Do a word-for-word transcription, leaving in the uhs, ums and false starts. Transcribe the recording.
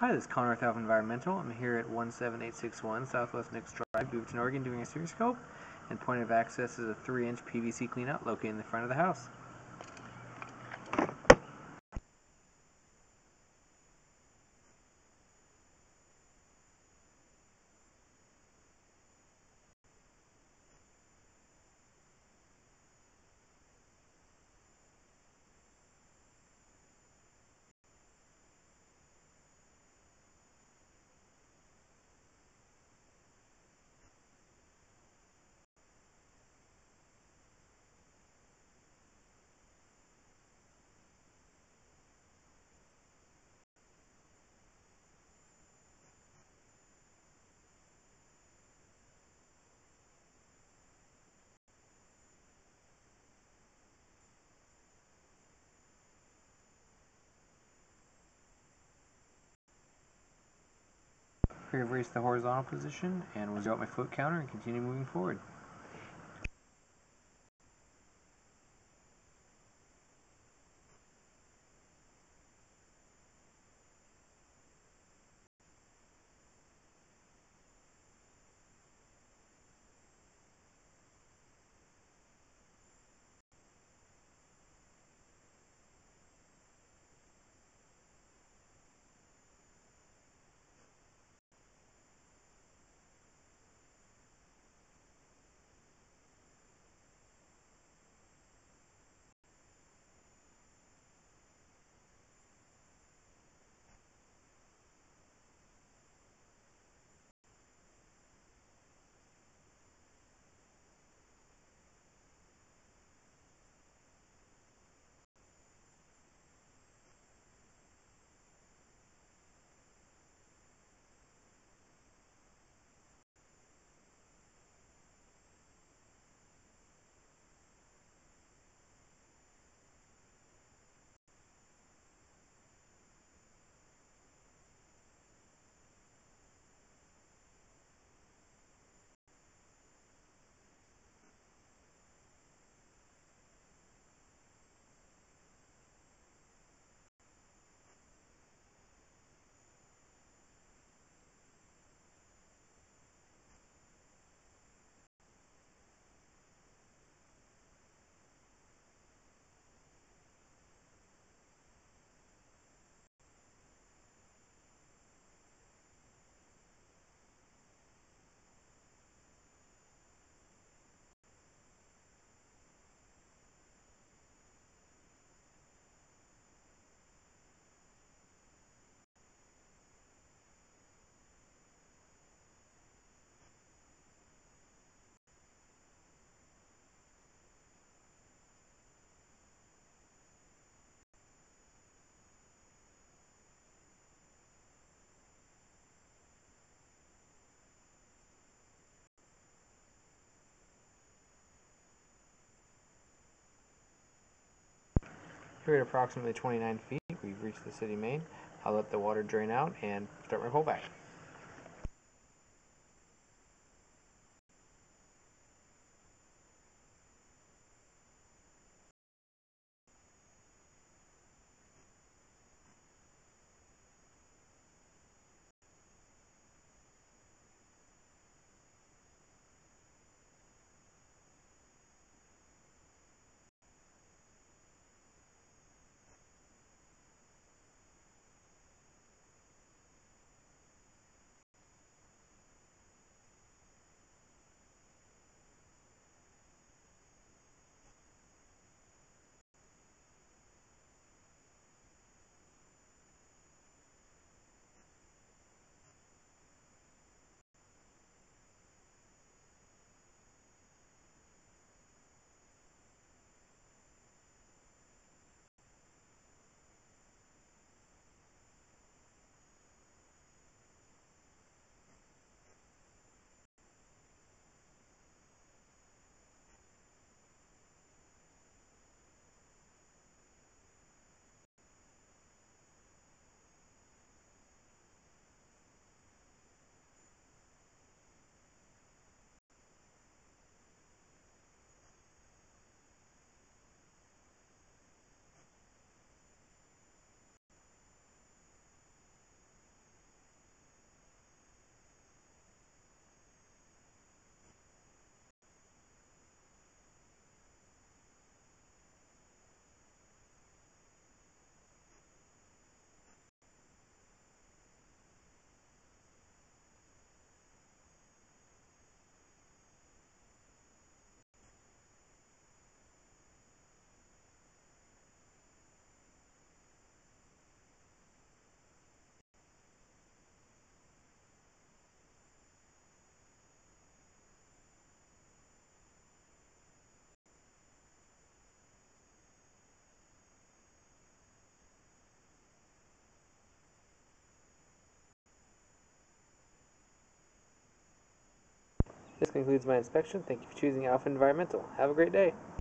Hi, this is Connor with Alpha Environmental. I'm here at one seven eight six one Southwest Nicks Drive, Beaverton, Oregon, doing a stereoscope, and point of access is a three inch P V C cleanout located in the front of the house. Here I've raised the horizontal position and will zero out my foot counter and continue moving forward. Here at approximately twenty-nine feet, we've reached the city main. I'll let the water drain out and start my pullback. This concludes my inspection. Thank you for choosing Alpha Environmental. Have a great day.